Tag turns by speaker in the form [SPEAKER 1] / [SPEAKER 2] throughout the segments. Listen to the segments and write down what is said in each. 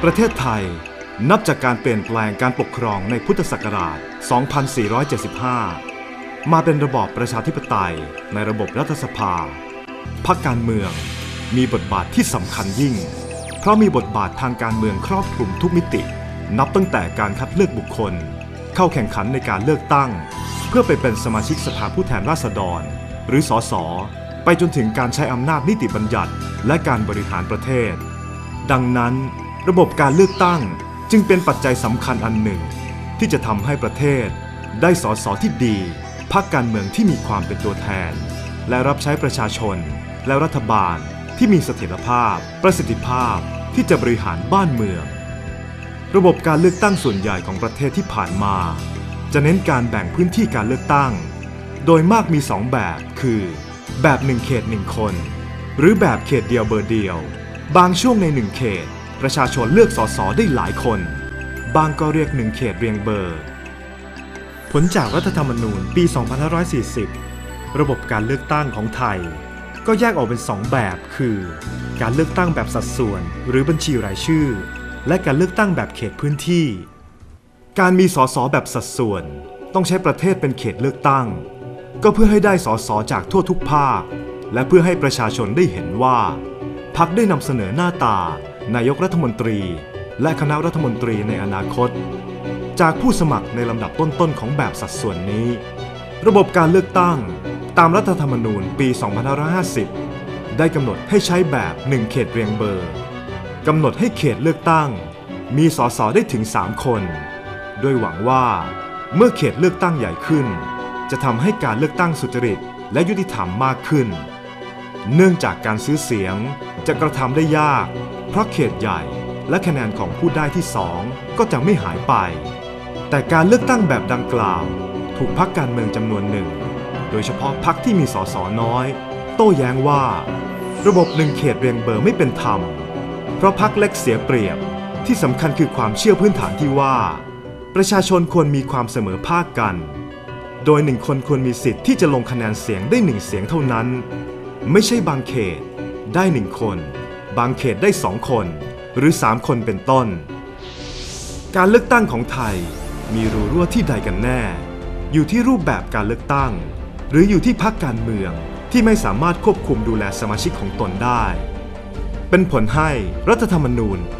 [SPEAKER 1] ประเทศไทยนับจากการเปลี่ยนแปลงการปกครองในพุทธศักราช 2475 มาเป็นระบอบประชาธิปไตยในระบบรัฐสภาพรรคการเมืองมีบทบาทที่สำคัญยิ่งเพราะมีบทบาททางการเมืองครอบคลุมทุกมิตินับตั้งแต่การคัดเลือกบุคคลเข้าแข่งขันในการเลือกตั้งเพื่อไปเป็นสมาชิกสภาผู้แทนราษฎรหรือสสไปจนถึงการใช้อำนาจนิติบัญญัติและการบริหารประเทศดังนั้นระบบการเลือกตั้งจึงเป็นปัจจัยสำคัญอันหนึ่งที่จะทำให้ประเทศได้สสที่ดีพรรคการเมืองที่มีความเป็นตัวแทนและรับใช้ประชาชนและรัฐบาลที่มีเสถียรภาพประสิทธิภาพที่จะบริหารบ้านเมืองระบบการเลือกตั้งส่วนใหญ่ของประเทศที่ผ่านมาจะเน้นการแบ่งพื้นที่การเลือกตั้งโดยมากมี2แบบคือแบบ1เขต1คนหรือแบบเขตเดียวเบอร์เดียวบางช่วงใน1เขตประชาชนเลือกสสได้หลายคนบางก็เรียก1เขตเรียงเบอร์ผลจากรัฐธรรมนูญปี 2540 ระบบการเลือกตั้งของไทยก็แยกออกเป็น2แบบคือการเลือกตั้งแบบสัดส่วนหรือบัญชีรายชื่อและการเลือกตั้งแบบเขตพื้นที่การมีสสแบบสัดส่วนต้องใช้ประเทศเป็นเขตเลือกตั้งก็เพื่อให้ได้สสจากทั่วทุกภาคและเพื่อให้ประชาชนได้เห็นว่าพรรคได้นำเสนอหน้าตานายกรัฐมนตรีและคณะรัฐมนตรีในอนาคตจากผู้สมัครในลำดับต้นๆของแบบสัดส่วนนี้ระบบการเลือกตั้งตามรัฐธรรมนูญปี 2550 ได้กำหนดให้ใช้แบบ1เขตเรียงเบอร์กำหนดให้เขตเลือกตั้งมีสสได้ถึง3คนโดยหวังว่าเมื่อเขตเลือกตั้งใหญ่ขึ้นจะทำให้การเลือกตั้งสุจริตและยุติธรรมมากขึ้นเนื่องจากการซื้อเสียงจะกระทำได้ยากเพราะเขตใหญ่และคะแนนของผู้ได้ที่2ก็จะไม่หายไปแต่การเลือกตั้งแบบดังกล่าวถูกพรรคการเมืองจำนวนหนึ่งโดยเฉพาะพรรคที่มีสสน้อยโต้แย้งว่าระบบ1เขตเรียงเบอร์ไม่เป็นธรรมเพราะพรรคเล็กเสียเปรียบที่สำคัญคือความเชื่อพื้นฐานที่ว่าประชาชนควรมีความเสมอภาคกันโดย1คนควรมีสิทธิ์ที่จะลงคะแนนเสียงได้1เสียงเท่านั้นไม่ใช่บางเขตได้1คนบางเขตได้2คนหรือ3คนเป็นต้นการเลือกตั้งของไทยมีรูรั่วที่ใดกันแน่อยู่ที่รูปแบบการเลือกตั้งหรืออยู่ที่พรรคการเมืองที่ไม่สามารถควบคุมดูแลสมาชิกของตนได้เป็นผลให้รัฐธรรมนูญปี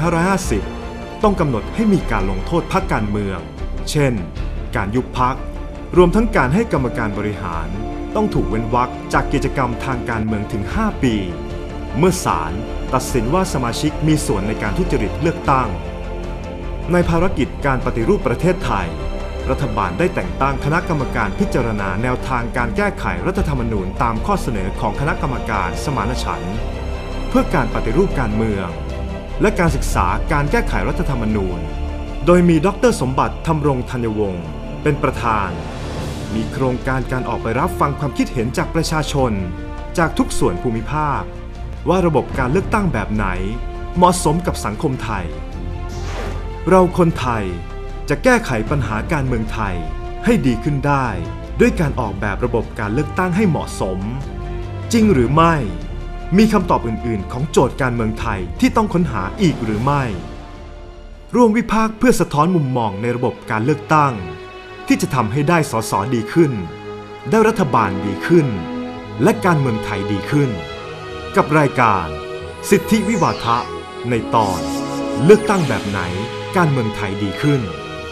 [SPEAKER 1] 2550 ต้องกำหนดให้มีการลงโทษพรรคการเมืองเช่นการยุบพรรครวมทั้งการให้กรรมการบริหารต้องถูกเว้นวรรคจากกิจกรรมทางการเมืองถึง5 ปีเมื่อศาลตัดสินว่าสมาชิกมีส่วนในการทุจริตเลือกตั้งในภารกิจการปฏิรูปประเทศไทยรัฐบาลได้แต่งตั้งคณะกรรมการพิจารณาแนวทางการแก้ไขรัฐธรรมนูญตามข้อเสนอของคณะกรรมการสมานฉันท์เพื่อการปฏิรูปการเมืองและการศึกษาการแก้ไขรัฐธรรมนูญโดยมีดร.สมบัติธำรงธัญวงศ์เป็นประธานมีโครงการการออกไปรับฟังความคิดเห็นจากประชาชนจากทุกส่วนภูมิภาคว่าระบบการเลือกตั้งแบบไหนเหมาะสมกับสังคมไทยเราคนไทยจะแก้ไขปัญหาการเมืองไทยให้ดีขึ้นได้ด้วยการออกแบบระบบการเลือกตั้งให้เหมาะสมจริงหรือไม่มีคำตอบอื่นๆของโจทย์การเมืองไทยที่ต้องค้นหาอีกหรือไม่ร่วมวิพากษ์เพื่อสะท้อนมุมมองในระบบการเลือกตั้งที่จะทำให้ได้สสดีขึ้นได้รัฐบาลดีขึ้นและการเมืองไทยดีขึ้นกับรายการสิทธิวิวาทะในตอนเลือกตั้งแบบไหนการเมืองไทยดีขึ้น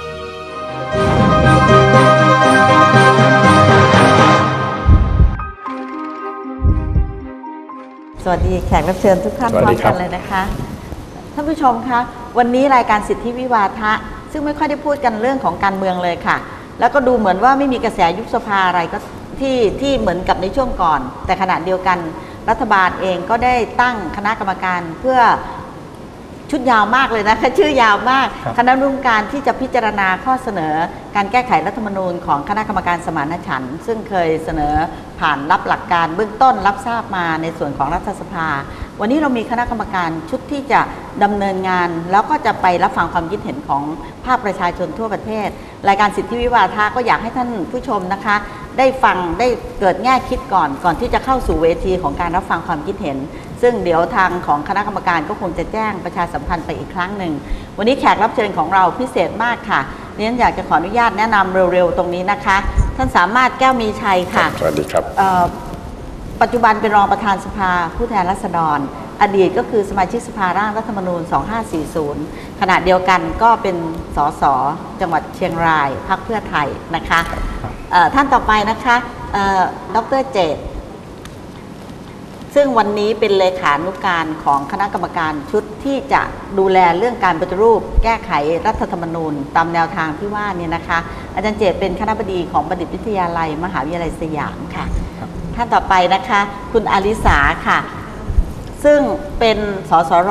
[SPEAKER 2] สวัสดีแขกรับเชิญทุกท่านพร้อมกันเลยนะคะท่านผู้ชมคะวันนี้รายการสิทธิวิวาทะซึ่งไม่ค่อยได้พูดกันเรื่องของการเมืองเลยค่ะแล้วก็ดูเหมือนว่าไม่มีกระแสยุบสภาอะไรก็ที่เหมือนกับในช่วงก่อนแต่ขณะเดียวกันรัฐบาลเองก็ได้ตั้งคณะกรรมการเพื่อชุดยาวมากเลยนะคะชื่อยาวมากคณะกรรมการที่จะพิจารณาข้อเสนอการแก้ไขรัฐธรรมนูญของคณะกรรมการสมานฉันท์ซึ่งเคยเสนอผ่านรับหลักการเบื้องต้นรับทราบมาในส่วนของรัฐสภาวันนี้เรามีคณะกรรมการชุดที่จะดำเนินงานแล้วก็จะไปรับฟังความคิดเห็นของภาคประชาชนทั่วประเทศรายการสิทธิวิวาทะก็อยากให้ท่านผู้ชมนะคะได้ฟังได้เกิดแง่คิดก่อนที่จะเข้าสู่เวทีของการรับฟังความคิดเห็นซึ่งเดี๋ยวทางของคณะกรรมการก็คงจะแจ้งประชาสัมพันธ์ไปอีกครั้งหนึ่งวันนี้แขกรับเชิญของเราพิเศษมากค่ะดิฉันอยากจะขออนุญาตแนะนำเร็วๆตรงนี้นะคะท่านสามารถแก้วมีชัยค่ะ
[SPEAKER 3] สวัสดีครับ
[SPEAKER 2] ปัจจุบันเป็นรองประธานสภาผู้แทนราษฎรอดีตก็คือสมาชิกสภาร่างรัฐธรรมนูญ 2540 ขณะเดียวกันก็เป็นสสจังหวัดเชียงรายพรรคเพื่อไทยนะคะท่านต่อไปนะคะดร.เจตซึ่งวันนี้เป็นเลขานุการของคณะกรรมการชุดที่จะดูแลเรื่องการปฏิรูปแก้ไขรัฐธรรมนูญตามแนวทางที่ว่านี่นะคะอาจารย์เจตเป็นคณบดีของบัณฑิตวิทยาลัยมหาวิทยาลัยสยามค่ะท่านต่อไปนะคะคุณอาริสาค่ะซึ่งเป็นสสร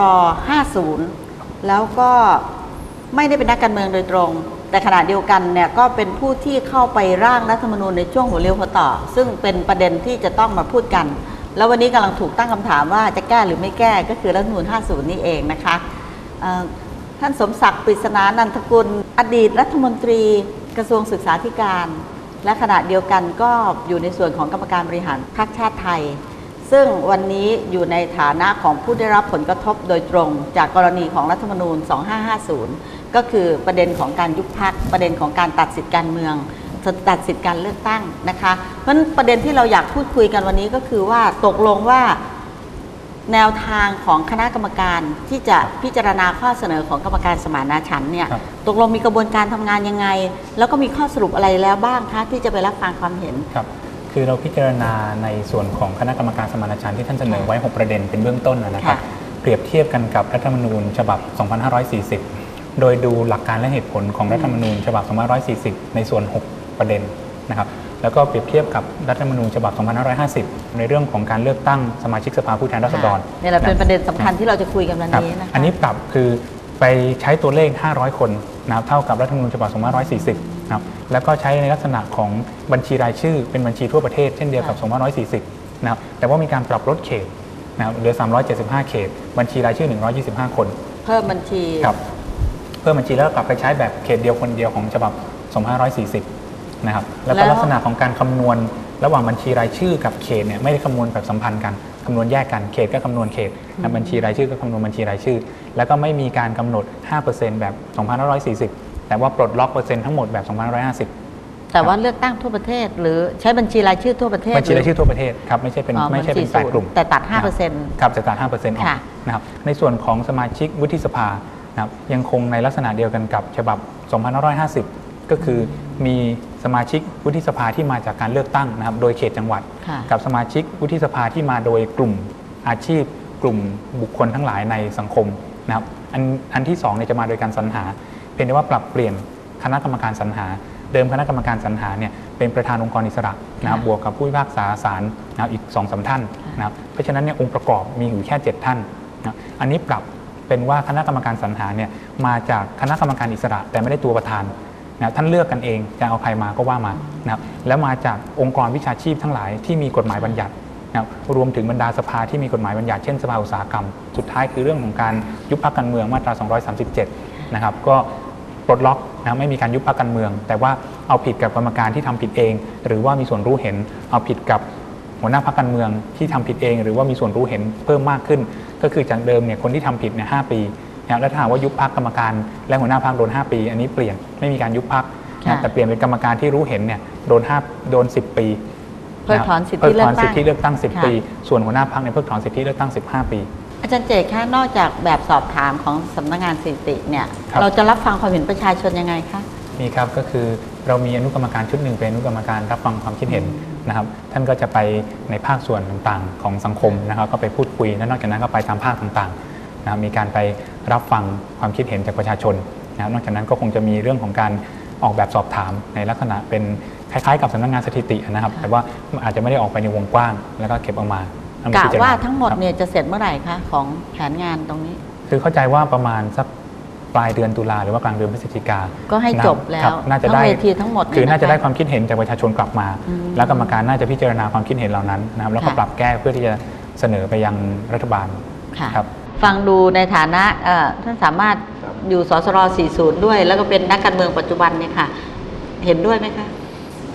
[SPEAKER 2] 50แล้วก็ไม่ได้เป็นนักการเมืองโดยตรงแต่ขณะเดียวกันเนี่ยก็เป็นผู้ที่เข้าไปร่างรัฐธรรมนูญในช่วงหัวเรียวหัวต่อซึ่งเป็นประเด็นที่จะต้องมาพูดกันแล้ววันนี้กำลังถูกตั้งคำถามว่าจะแก้หรือไม่แก้ก็คือรัฐธรรมนูญ 50 นี่เองนะคะท่านสมศักดิ์ ปริศนานันทกุลอดีตรัฐมนตรีกระทรวงศึกษาธิการและขณะเดียวกันก็อยู่ในส่วนของกรรมการบริหารพรรคชาติไทยซึ่งวันนี้อยู่ในฐานะของผู้ได้รับผลกระทบโดยตรงจากกรณีของรัฐธรรมนูญ 2550 ก็คือประเด็นของการยุบพรรคประเด็นของการตัดสิทธิการเมืองตัดสิทธิการเลือกตั้งนะคะเพราะฉะนั้นประเด็นที่เราอยากพูดคุยกันวันนี้ก็คือว่าตกลงว่าแนวทางของคณะกรรมการที่จะพิจารณาข้อเสนอของกรรมการสมานฉันท์เนี่ยตกลงมีกระบวนการทำงานยังไงแล้วก็มีข้อสรุปอะไรแล้วบ้างคะที่จะไปรับฟังความเห็น
[SPEAKER 4] ครับคือเราพิจารณาในส่วนของคณะกรรมการสมานฉันท์ที่ท่านเสนอไว้6ประเด็นเป็นเบื้องต้นนะครับเปรียบเทียบกันกับรัฐธรรมนูญฉบับ 2540 โดยดูหลักการและเหตุผลของรัฐธรรมนูญฉบับ 2540 ในส่วน6ประเด็นนะครับแล้วก็เปรียบเทียบกับรัฐธรรมนูญฉบับ 2550 ในเรื่องของการเลือกตั้งสมาชิกสภาผู้แทนราษฎร
[SPEAKER 2] นี่แหละเป็นประเด็นสำคัญที่เราจะคุยกันวันนี้นะคะ
[SPEAKER 4] อันนี้ปรับคือไปใช้ตัวเลข500คนนะครับเท่ากับรัฐธรรมนูญฉบับ 2540 นะครับแล้วก็ใช้ในลักษณะของบัญชีรายชื่อเป็นบัญชีทั่วประเทศเช่นเดียวกับ 2540 นะครับแต่ว่ามีการปรับลดเขตนะครับเหลือ375 เขตบัญชีรายชื่อ125 คน
[SPEAKER 2] เพิ่มบัญชี
[SPEAKER 4] ครับเพิ่มบัญชีแล้วกลับไปใช้แบบเขตเดียวคนเดียวของฉบับ 2540 นะครับแล้วก็ลักษณะของการคำนวณระหว่างบัญชีรายชื่อกับเขตเนี่ยไม่ได้คำนวณแบบสัมพันธ์กันคำนวณแยกกันเขตก็คำนวณเขตบัญชีรายชื่อก็คำนวณบัญชีรายชื่อแล้วก็ไม่มีการกำหนด 5% แบบ 2540 แต่ว่าปลดล็อกเปอร์เซ็นต์ทั้งหมดแบบ 2550
[SPEAKER 2] แต่ว่าเลือกตั้งทั่วประเทศหรือใช้บัญชีรายชื่อทั่วประเทศ
[SPEAKER 4] บัญชีรายชื่อทั่วประเทศครับไม่ใช่เป็น8กลุ่ม
[SPEAKER 2] แต่ตัด 5%
[SPEAKER 4] ครับจะตัด 5% ออกนะครับในส่วนของสมาชิกวุฒิสภานะครับยังคงในลักษณะเดียวกันกับฉบับ 2550 ก็คือมีสมาชิกวุฒิสภาที่มาจากการเลือกตั้งนะครับโดยเขตจังหวัดกับสมาชิกวุฒิสภาที่มาโดยกลุ่มอาชีพกลุ่มบุคคลทั้งหลายในสังคมนะครับอันที่2เนี่ยจะมาโดยการสรรหาเพียงแต่ว่าปรับเปลี่ยนคณะกรรมการสรรหาเดิมคณะกรรมการสรรหาเนี่ยเป็นประธานองค์กรอิสระนะครับบวกกับผู้พิพากษาศาลนะครับอีก 2-3 ท่านนะครับเพราะฉะนั้นเนี่ยองค์ประกอบมีอยู่แค่7ท่านนะอันนี้ปรับเป็นว่าคณะกรรมการสรรหาเนี่ยมาจากคณะกรรมการอิสระแต่ไม่ได้ตัวประธานนะท่านเลือกกันเองจะเอาใครมาก็ว่ามานะครับแล้วมาจากองค์กรวิชาชีพทั้งหลายที่มีกฎหมายบัญญัตินะรวมถึงบรรดาสภาที่มีกฎหมายบัญญัติเช่นสภาอุตสาหกรรมสุดท้ายคือเรื่องของการยุบพรรคการเมืองมาตรา 237 นะครับก็ปลดล็อกนะไม่มีการยุบพรรคการเมืองแต่ว่าเอาผิดกับกรรมการที่ทำผิดเองหรือว่ามีส่วนรู้เห็นเอาผิดกับหัวหน้าพรรคการเมืองที่ทำผิดเองหรือว่ามีส่วนรู้เห็นเพิ่มมากขึ้นก็คือจากเดิมเนี่ยคนที่ทำผิดเนี่ย5 ปีนะแล้วถ้าหากว่ายุบพรรคกรรมการและหัวหน้าพรรคโดน5 ปีอันนี้เปลี่ยนไม่มีการยุบพรรคแต่เปลี่ยนเป็นกรรมการที่รู้เห็นเนี่ยโดน10 ปี
[SPEAKER 2] เพิกถอนสิทธิเลื
[SPEAKER 4] อกตั้ง10 ปีส่วนหัวหน้าพรรคเนี่ยเพิกถอนสิทธิเลือกตั้ง15 ปี
[SPEAKER 2] อาจารย์เจตคะนอกจากแบบสอบถามของสำนักงานสถิติเนี่ยเราจะรับฟังความเห็นประชาชนยังไงคะ
[SPEAKER 4] มีครับก็คือเรามีอนุกรรมการชุดหนึ่งเป็นอนุกรรมการรับฟังความคิดเห็นนะครับท่านก็จะไปในภาคส่วนต่างๆของสังคมนะครับก็ไปพูดคุยและนอกจากนั้นก็ไปตามภาคต่างๆนะครับมีการไปรับฟังความคิดเห็นจากประชาชนนะครับนอกจากนั้นก็คงจะมีเรื่องของการออกแบบสอบถามในลักษณะเป็นคล้ายๆกับสำนักงานสถิตินะครับแต่ว่าอาจจะไม่ได้ออกไปในวงกว้างแล้วก็เก็บออกมาก
[SPEAKER 2] ะว่าทั้งหมดเนี่ยจะเสร็จเมื่อไหร่คะของแผนงานตรงนี้
[SPEAKER 4] คือเข้าใจว่าประมาณสักปลายเดือนตุลาหรือว่ากลางเดือนพฤศจิกา
[SPEAKER 2] ก็ให้จบแล้ว
[SPEAKER 4] น่าจะได้
[SPEAKER 2] เวทีทั้งหมด
[SPEAKER 4] คือน่าจะได้ความคิดเห็นจากประชาชนกลับมาแล้วกรรมการน่าจะพิจารณาความคิดเห็นเหล่านั้นนะครับแล้วก็ปรับแก้เพื่อที่จะเสนอไปยังรัฐบาล
[SPEAKER 2] ครับฟังดูในฐานะท่านสามารถอยู่สสร40ด้วยแล้วก็เป็นนักการเมืองปัจจุบันเนี่ยค่ะเห็นด้วยไหมคะ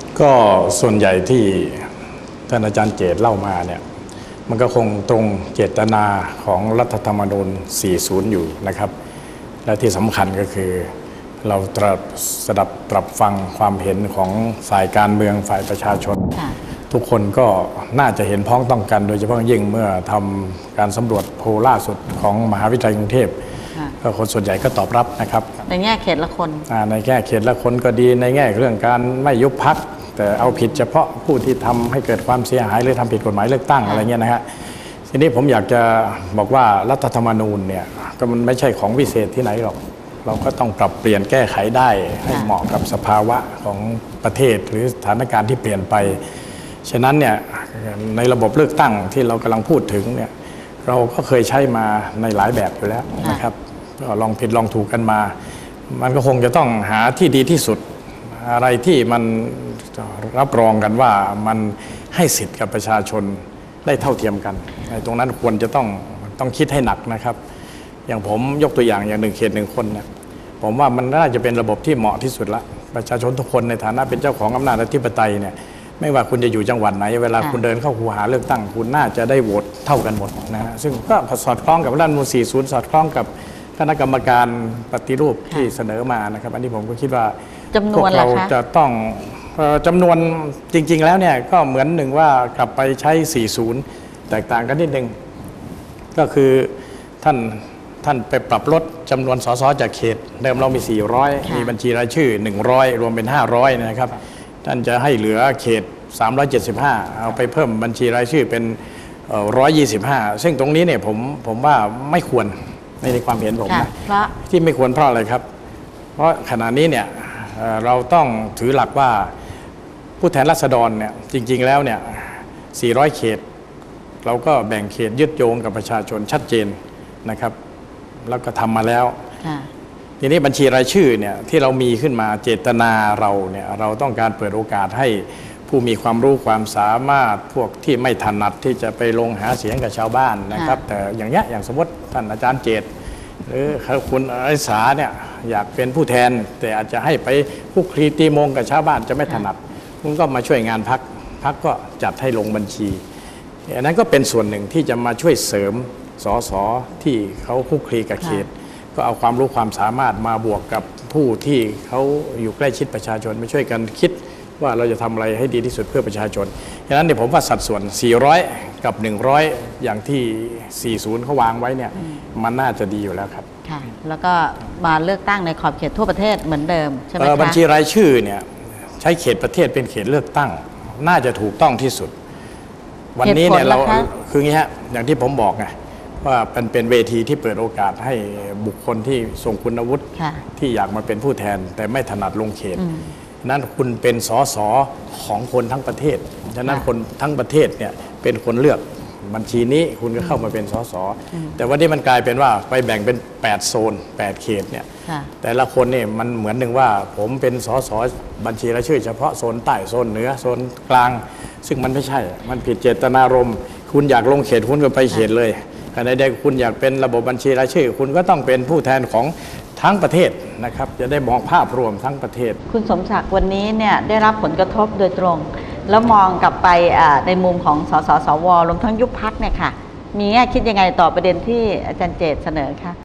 [SPEAKER 3] ก็ส่วนใหญ่ที่ท่านอาจารย์เจตเล่ามาเนี่ยมันก็คงตรงเจตนาของรัฐธรรมนูญ 40 อยู่นะครับ และที่สำคัญก็คือเราสดับตรับฟังความเห็นของฝ่ายการเมืองฝ่ายประชาชนทุกคนก็น่าจะเห็นพ้องต้องกันโดยเฉพาะยิ่งเมื่อทำการสำรวจโพลล่าสุดของมหาวิทยาลัยกรุงเทพก็คนส่วนใหญ่ก็ตอบรับนะครับ
[SPEAKER 2] ในแง่เขตละคน
[SPEAKER 3] ในแง่เขตละคนก็ดีในแง่เรื่องการไม่ยุบพรรคแต่เอาผิดเฉพาะผู้ที่ทำให้เกิดความเสียหายหรือทำผิดกฎหมายเลือกตั้งอะไรเงี้ยนะฮะทีนี้ผมอยากจะบอกว่ารัฐธรรมนูญเนี่ยก็มันไม่ใช่ของวิเศษที่ไหนหรอกเราก็ต้องปรับเปลี่ยนแก้ไขได้ให้เหมาะกับสภาวะของประเทศหรือสถานการณ์ที่เปลี่ยนไปฉะนั้นเนี่ยในระบบเลือกตั้งที่เรากำลังพูดถึงเนี่ยเราก็เคยใช้มาในหลายแบบอยู่แล้วนะครับก็ลองผิดลองถูกกันมามันก็คงจะต้องหาที่ดีที่สุดอะไรที่มันรับรองกันว่ามันให้สิทธิ์กับประชาชนได้เท่าเทียมกันตรงนั้นควรจะต้องคิดให้หนักนะครับอย่างผมยกตัวอย่าง1 เขต 1 คนนะผมว่ามันน่าจะเป็นระบบที่เหมาะที่สุดละประชาชนทุกคนในฐานะเป็นเจ้าของอำนาจอธิปไตยเนี่ยไม่ว่าคุณจะอยู่จังหวัดไหนเวลาคุณเดินเข้าคูหาเลือกตั้งคุณน่าจะได้โหวตเท่ากันหมดนะฮะซึ่งก็สอดคล้องกับรัฐธรรมนูญ 40 สอดคล้องกับคณะกรรมการปฏิรูปที่เสนอมานะครับอันนี้ผมก็คิดว่าพวกเราจะต้องจำนวนจริงๆแล้วเนี่ยก็เหมือนหนึ่งว่ากลับไปใช้ 40 แตกต่างกันนิดนึงก็คือท่านไปปรับลดจำนวนสสจากเขตเดิมเรามี400มีบัญชีรายชื่อ100รวมเป็น500นะครับท่านจะให้เหลือเขต375เอาไปเพิ่มบัญชีรายชื่อเป็น125ซึ่งตรงนี้เนี่ยผมว่าไม่ควรในความเห็นผมนะที่ไม่ควรเพราะอะไรครับเพราะขณะนี้เนี่ยเราต้องถือหลักว่าผู้แทนราษฎรเนี่ยจริงๆแล้วเนี่ย400เขตเราก็แบ่งเขตยึดโยงกับประชาชนชัดเจนนะครับแล้วก็ทำมาแล้วทีนี้บัญชีรายชื่อเนี่ยที่เรามีขึ้นมาเจตนาเราเนี่ยเราต้องการเปิดโอกาสให้ผู้มีความรู้ความสามารถพวกที่ไม่ถนัดที่จะไปลงหาเสียงกับชาวบ้านนะครับแต่อย่างเงี้ยอย่างสมมติท่านอาจารย์เจตหรือคุณอริษาเนี่ยอยากเป็นผู้แทนแต่อาจจะให้ไปคุกคีตีมงกับชาวบ้านจะไม่ถนัดคุณก็มาช่วยงานพรรคก็จัดให้ลงบัญชีอันนั้นก็เป็นส่วนหนึ่งที่จะมาช่วยเสริมสสที่เขาคุกคีกับเขตก็เอาความรู้ความสามารถมาบวกกับผู้ที่เขาอยู่ใกล้ชิดประชาชนมาช่วยกันคิดว่าเราจะทำอะไรให้ดีที่สุดเพื่อประชาชนฉะนั้นเนี่ยผมว่าสัดส่วน400กับ100อย่างที่40เขาวางไว้เนี่ยมันน่าจะดีอยู่แล้วครับ
[SPEAKER 2] ค่ะแล้วก็มาเลือกตั้งในขอบเขตทั่วประเทศเหมือนเดิมใช่ไหมคะ
[SPEAKER 3] บัญชีรายชื่อเนี่ยใช้เขตประเทศเป็นเขตเลือกตั้งน่าจะถูกต้องที่สุดวันนี้เนี่ยเราคืองี้ฮะอย่างที่ผมบอกไงว่าเป็นเวทีที่เปิดโอกาสให้บุคคลที่ทรงคุณวุฒิที่อยากมาเป็นผู้แทนแต่ไม่ถนัดลงเขตนั้นคุณเป็นสสของคนทั้งประเทศฉะนั้นคนทั้งประเทศเนี่ยเป็นคนเลือกบัญชีนี้คุณก็เข้ามาเป็นสสแต่วันนี้มันกลายเป็นว่าไปแบ่งเป็น8โซน8เขตเนี่ยแต่ละคนเนี่ยมันเหมือนหนึ่งว่าผมเป็นสสบัญชีรายชื่อเฉพาะโซนใต้โซนเหนือโซนกลางซึ่งมันไม่ใช่มันผิดเจตนารมณ์คุณอยากลงเขตคุณก็ไปเขตเลยขณะใดคุณอยากเป็นระบบบัญชีรายชื่อคุณก็ต้องเป็นผู้แทนของทั้งประเทศนะครับจะได้มองภาพรวมทั้งประเทศ
[SPEAKER 2] คุณสมศักดิ์วันนี้เนี่ยได้รับผลกระทบโดยตรงแล้วมองกลับไปในมุมของสสสวรวมทั้งยุบพรรคเนี่ยค่ะมีแง่คิดยังไงต่อประเด็นที่อาจารย์เจตเสนอคะ